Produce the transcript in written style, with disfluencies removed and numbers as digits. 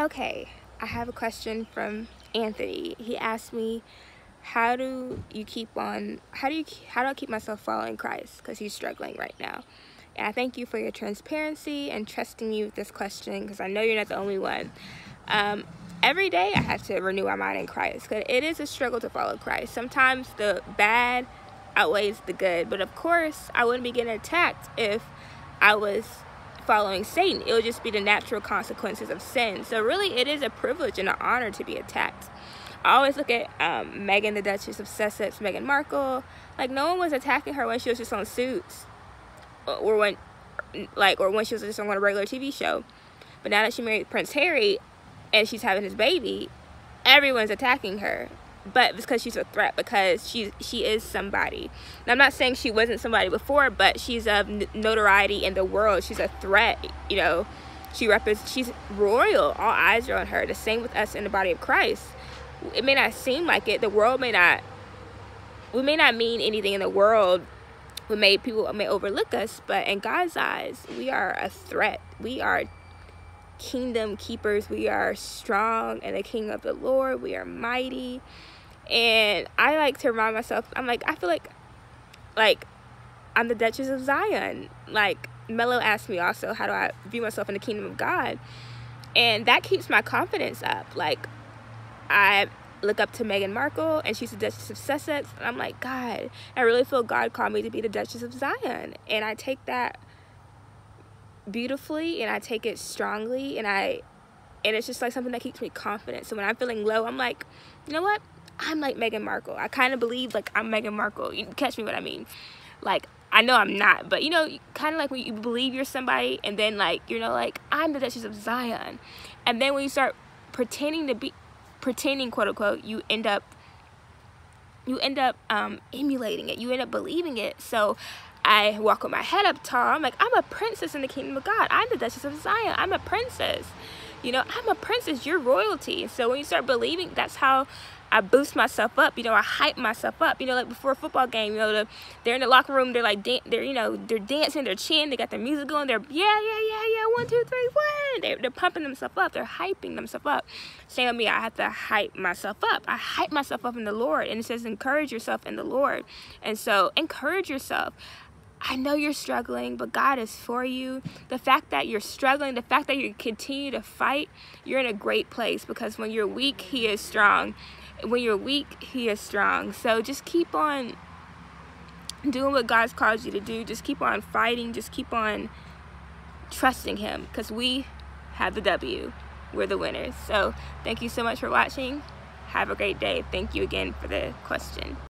Okay, I have a question from Anthony. He asked me, how do I keep myself following Christ? Because he's struggling right now. And I thank you for your transparency and trusting me with this question, because I know you're not the only one. Every day I have to renew my mind in Christ, because it is a struggle to follow Christ. Sometimes the bad outweighs the good, but of course I wouldn't be getting attacked if I was following Satan. It would just be the natural consequences of sin. So really it is a privilege and an honor to be attacked. I always look at Meghan, the Duchess of Sussex, Meghan Markle. Like, no one was attacking her when she was just on Suits, or when she was just on a regular TV show. But now that she married Prince Harry and she's having his baby, everyone's attacking her. But because she's a threat, because she is somebody. And I'm not saying she wasn't somebody before, but she's of notoriety in the world. She's a threat, you know. She's royal. All eyes are on her. The same with us in the body of Christ. It may not seem like it. We may not mean anything in the world. People may overlook us, but in God's eyes, we are a threat. We are kingdom keepers. We are strong in the King of the Lord. We are mighty. And I like to remind myself, I feel like I'm the Duchess of Zion. Like, Mello asked me also, how do I view myself in the kingdom of God? And that keeps my confidence up. Like, I look up to Meghan Markle, and she's the Duchess of Sussex, and I'm like, God, I really feel God called me to be the Duchess of Zion. And I take that beautifully, and I take it strongly, and it's just like something that keeps me confident. So when I'm feeling low, I'm like, you know what? I'm like Meghan Markle. I kind of believe like I'm Meghan Markle. You catch me what I mean? Like, I know I'm not, but you know, kind of like when you believe you're somebody, and then like, you know, like, I'm the Duchess of Zion. And then when you start pretending, quote unquote, you end up emulating it. You end up believing it. So I walk with my head up tall. I'm like, I'm a princess in the kingdom of God. I'm the Duchess of Zion. I'm a princess. You know, I'm a princess. You're royalty. So when you start believing, that's how I boost myself up. You know, I hype myself up. You know, like before a football game, you know, they're in the locker room. They're like, they're dancing, they're cheering. They got their music going. They're, yeah. 1, 2, 3, 1. They're pumping themselves up. They're hyping themselves up. Same with me. I have to hype myself up. I hype myself up in the Lord. And it says, encourage yourself in the Lord. And so encourage yourself. I know you're struggling, but God is for you. The fact that you're struggling, the fact that you continue to fight, you're in a great place, because when you're weak, He is strong. When you're weak, He is strong. So just keep on doing what God's called you to do. Just keep on fighting. Just keep on trusting Him, because we have the W. We're the winners. So thank you so much for watching. Have a great day. Thank you again for the question.